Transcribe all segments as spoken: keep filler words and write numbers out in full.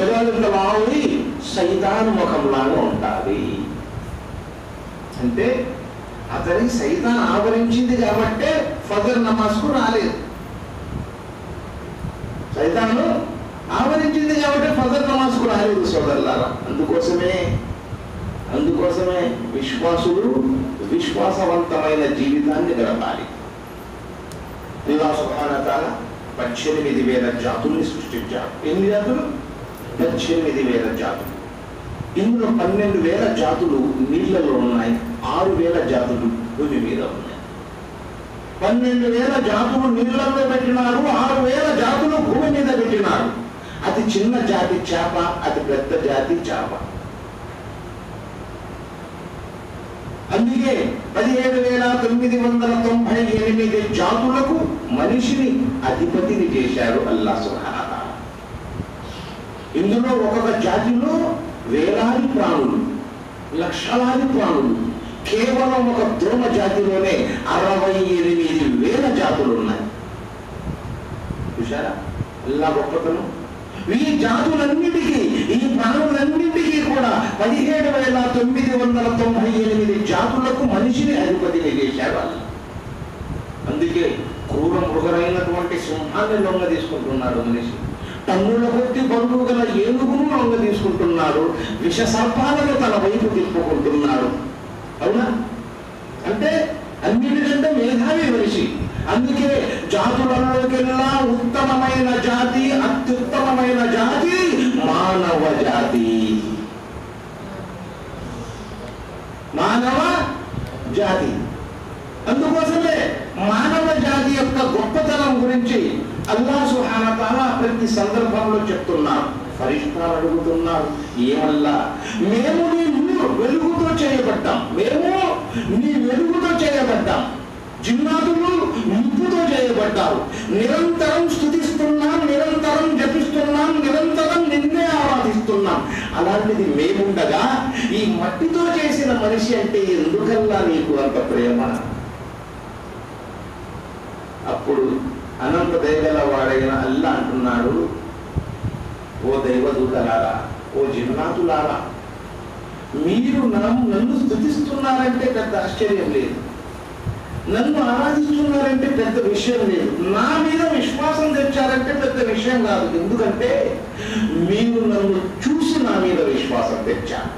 పెదాలంత లావి సైతాన్ ముఖంలాగా ఉంటుంది. అంటే అతని సైతాన్ ఆవరించింది కాబట్టే ఫజర్ నమాజ్కు రాలేదు. సైతాను ఆవరించింది కాబట్టి ఫజర్ నమాజ్కు రాలేదు సోదరులారా. అందుకోసమే అందుకోసమే విశ్వాసులు విశ్వాసవంతమైన జీవితాన్ని గడపాలి. అల్లాహ్ సుబ్హానహు వ తఆలా పద్దెనిమిది వేల జాతుల్ని సృష్టించాడు. ఎన్ని జాతులు? పద్దెనిమిది వేల జాతులు. ఇందులో పన్నెండు వేల జాతులు నీళ్లలో ఉన్నాయి, ఆరు వేల జాతులు భూమి మీద ఉన్నాయి. పన్నెండు వేల జాతులు నీళ్లలో పెట్టినారు, ఆరు వేల జాతులు భూమి మీద పెట్టినారు. అతి చిన్న జాతి చేప, అతి పెద్ద జాతి చేప. అందుకే పదిహేడు వేల తొమ్మిది వందల తొంభై ఎనిమిది జాతులకు మనిషిని అధిపతిని చేశారు అల్లాహ్ సుబ్హానహు వ తఆలా. ఇందులో ఒక్కొక్క జాతిలో వేలాది ప్రాణులు, లక్షలాది ప్రాణులు. కేవలం ఒక దోమ జాతిలోనే అరవై ఎనిమిది వేల జాతులు ఉన్నాయి. చూశారా అల్లాహ్ గొప్పతనం? ఈ జాతులన్నిటికీ, ఈ ప్రాణులన్నింటికీ కూడా పదిహేడు వేల తొమ్మిది వందల తొంభై ఎనిమిది జాతులకు మనిషిని అధిపతిని చేశారు అల్లాహ్. అందుకే క్రూర మృగరైనటువంటి సింహాన్ని లొంగ తీసుకుంటున్నాడు మనిషి. టన్నుల కొద్ది బరువు గల ఏనుగును లొంగ తీసుకుంటున్నాడు. విష సర్పాలను తన వైపు తిప్పుకుంటున్నాడు. అవునా? అంటే అన్నిటికంటే మేధావి మనిషి. అందుకే జాతులలోకెల్లా ఉత్తమమైన జాతి, అత్యుత్తమమైన జాతి మానవ జాతి. మానవ జాతి. అందుకోసమే మానవ జాతి యొక్క గొప్పతనం గురించి అల్లాహ్ సుబ్హానహు వ తఆలా ప్రతి సందర్భంలో చెప్తున్నారు. ఫరిష్తాలు అడుగుతున్నారు, ఏమల్లా మేము నీ వెలుగుతో చేయబడ్డాం, మేము నీ వెలుగుతో చేయబడ్డాం. జిన్నాతులు నిప్పుతో చేయబడ్డారు. నిరంతరం స్తుతిస్తున్నాం, నిరంతరం జపిస్తున్నాం, నిరంతరం నిన్నే ఆరాధిస్తున్నాం. అలాంటిది మేముండగా ఈ మట్టితో చేసిన మనిషి అంటే ఎందుకల్లా నీకు అంత ప్రేమ? అప్పుడు అనంత దయగల వాడైన అల్లాహ్ అంటున్నాడు, ఓ దైవదూతలారా, ఓ జిన్నాతులారా, మీరు నన్ను స్తుతిస్తున్నారంటే పెద్ద ఆశ్చర్యం లేదు, నన్ను ఆరాధిస్తున్నారంటే పెద్ద విషయం లేదు, నా మీద విశ్వాసం తెచ్చారంటే పెద్ద విషయం కాదు. ఎందుకంటే మీరు నన్ను చూసి నా మీద విశ్వాసం తెచ్చారు.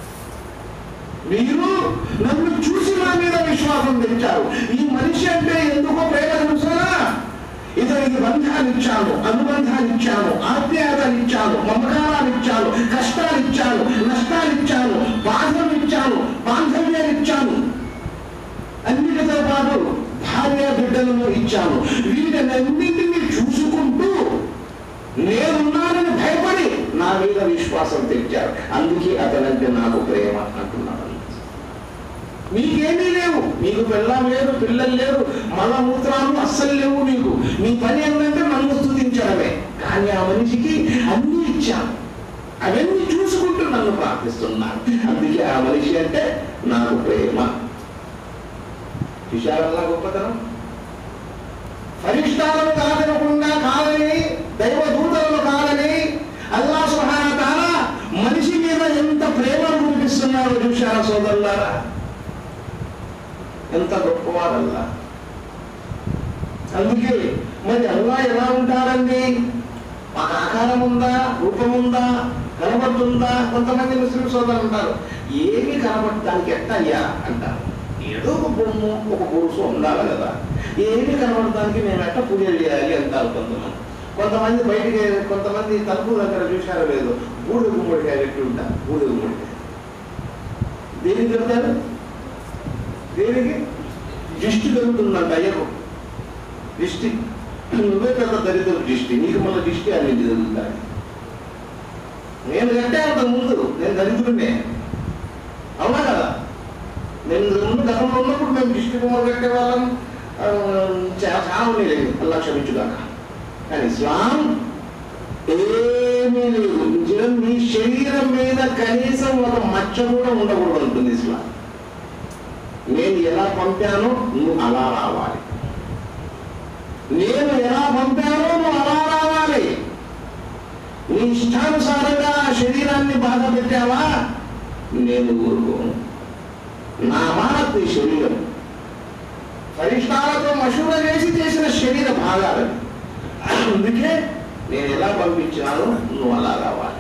మీరు నన్ను చూసి నా మీద విశ్వాసం తెచ్చారు. ఈ మనిషి అంటే ఎందుకో ప్రేమ తెలుసారా? ఇతనికి బంధాన్నిచ్చాను, అనుబంధాన్నిచ్చాను, ఆప్యాయతనిచ్చాను, మమకారాన్నిచ్చాను, కష్టాలిచ్చాను, నష్టాలిచ్చాను, బాధనిచ్చాను, బాంధవ్యాన్నిచ్చాను, అన్నిటితో పాటు భార్య బిడ్డలను ఇచ్చాను. వీటన్నింటినీ చూసుకుంటూ నేనున్నానని భయపడి నా మీద విశ్వాసం తెచ్చారు. అందుకే అతనంటే నాకు ప్రేమ అంటున్నాను. మీకేమీ లేవు, మీకు పిల్లం లేదు, పిల్లలు లేరు, మలమూత్రాలు అస్సలు లేవు. మీకు మీ పని ఏంటంటే నన్ను స్తుతించడమే. కానీ ఆ మనిషికి అన్నీ ఇచ్చాను, అవన్నీ చూసుకుంటూ నన్ను ప్రార్థిస్తున్నాను. అందుకే ఆ మనిషి అంటే నాకు ప్రేమ. విషయాలల్లా గొప్పతనం. ఫరిష్టాలను కాదనకుండా కాదని, దైవదూతలను కాదని అల్లాహ్ సుబ్హానహు వ తఆలా మనిషి మీద ఎంత ప్రేమను చూపిస్తున్నారో చూశారా సోదరులారా? ఎంత గొప్పవాడల్లా. అందుకే మరి అల్లాహ్ ఎలా ఉంటాడండి? మాకు ఆకారం ఉందా, రూపం ఉందా, కనబడుతుందా? కొంతమంది ముస్లిం సోదరులు అంటారు, ఏమి కనబడటానికి ఎట్టయ్యా అంటారు. ఏదో ఒక బొమ్మ, ఒక పురుషు ఉండాలి కదా, ఏమి కనబడటానికి మేము ఎట్ట పూజలు చేయాలి అంటారు కొంతమంది. కొంతమంది బయటికి, కొంతమంది తలుపు దగ్గర చూశారో లేదు, బూడిద గుమ్మడికాయ పెట్టి ఉంటారు. బూడిద గుమ్మడికాయ దేనికి చెప్తారు? దేనికి? దిష్టి దొరుకుతుందంట అయ్యకు. దిష్టి నువ్వే పెద్ద దరిద్ర దిష్టి, నీకు మళ్ళీ దిష్టి అన్నింటి దొరుకుతాయి. నేను కంటే అంత ముందు నేను దరిద్రుడినే, అవునా కదా? నేను ముందు గతంలో ఉన్నప్పుడు మేము దిష్టి బొమ్మలు కట్టే వాళ్ళం, చాలా ఉండేది, అల్లా క్షమించుగాక. కానీ ఇస్లాం ఏమీ లేదు. నీ శరీరం మీద కనీసం ఒక మచ్చ కూడా ఉండకూడదు అంటుంది ఇస్లాం. నేను ఎలా పంపానో నువ్వు అలా రావాలి, నేను ఎలా పంపానో నువ్వు అలా రావాలి. నీ ఇష్టానుసారంగా ఆ శరీరాన్ని బాధ పెట్టావా, నేను ఊరుకోను. నా మానవ శరీరం పరిష్కారాలతో మషూర చేసి చేసిన శరీర భాగాలు, అందుకే నేను ఎలా పంపించానో నువ్వు అలా రావాలి.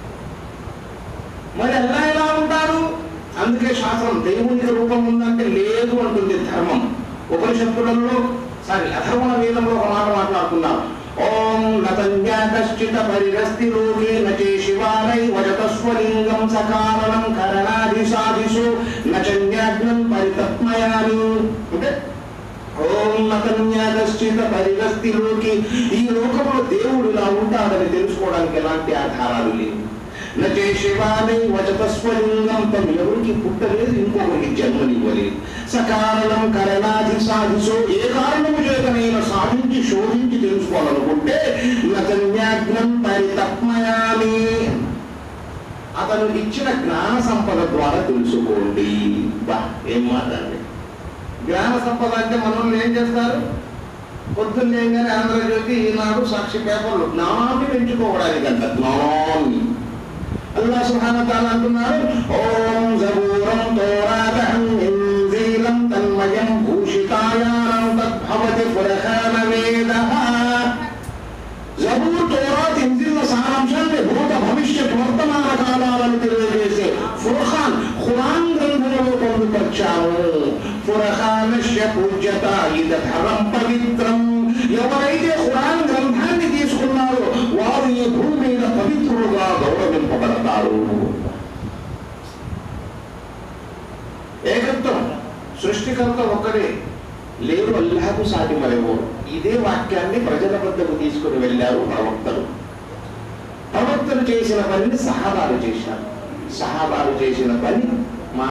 మరి ఎలా ఎలా ఉంటారు? అందుకే శాస్త్రం దేవునికి రూపం ఉందంటే లేదు అంటుంది ధర్మం. ఉపనిషత్తులలో సారీ అధర్వణ వేదంలో ఒక మాట మాట్లాడుతున్నారు. ఓం నతన్యాకశ్చిత పరిరస్తి లోకే నచే శివానై వజతస్వలింగం సకారణం కరణాదిశాదిషు నచన్యాగ్నం పరితత్మయామి. అంటే ఓం నతన్యాకశ్చిత పరిరస్తి లోకి, ఈ లోకంలో దేవుడు ఇలా ఉంటాడని తెలుసుకోవడానికి ఎలాంటి ఆధారాలు లేవు. నచే శివానై వచతస్వలింగం, తను ఎవరికి పుట్టలేదు, ఇంకొకరికి జన్మనివ్వలేదు. సకారణం కరణాది సాధిసో, ఏ కారణము చేతనైనా సాధించి శోధించి తెలుసుకోవాలనుకుంటే నతన్యాగ్నం పరితప్మయామి, అతను ఇచ్చిన జ్ఞాన సంపద ద్వారా తెలుసుకోండి. బా ఏం మాట్లాడండి. జ్ఞాన సంపద అంటే మనల్ని ఏం చేస్తారు? పొద్దున్నేగానే ఆంధ్రజ్యోతి, ఈనాడు, సాక్షి పేపర్లు జ్ఞానాన్ని పెంచుకోవడానికి అంట. జ్ఞానాన్ని అల్లాహ్ సుబ్హానహు వ తఆలా అంటున్నారు, ఓం జబూరం తౌరాతం ఇంజీలం తన్మయం భూషితాయానం తద్భవతి ఫుర్ఖాన వేదః. జబూర్, తౌరాత్, ఇంజీల్ సారాంశాన్ని భూత భవిష్యత్ వర్తమాన కాలాలను తెలియజేసే ఫుర్ఖాన్ ఖురాన్ గ్రంథంలో పొందుపరిచాము. ఫుర్ఖానస్య పూజ్యత ఇదధరం పవిత్రం. ఎవరైతే ఖురాన్ గ్రంథాన్ని తీసుకున్నారో వారు ఈ భూమి మీద పవిత్రులుగా గౌరవింపబడతారు. ఏకత్వం, సృష్టికర్త ఒక్కడే, లేరు అల్లాహకు సాటి మరెవరు. ఇదే వాక్యాన్ని ప్రజల వద్దకు తీసుకుని వెళ్ళారు ప్రవక్తలు. ప్రవక్తలు చేసిన పనిని సహాబాలు చేశారు. సహాబాలు చేసిన పని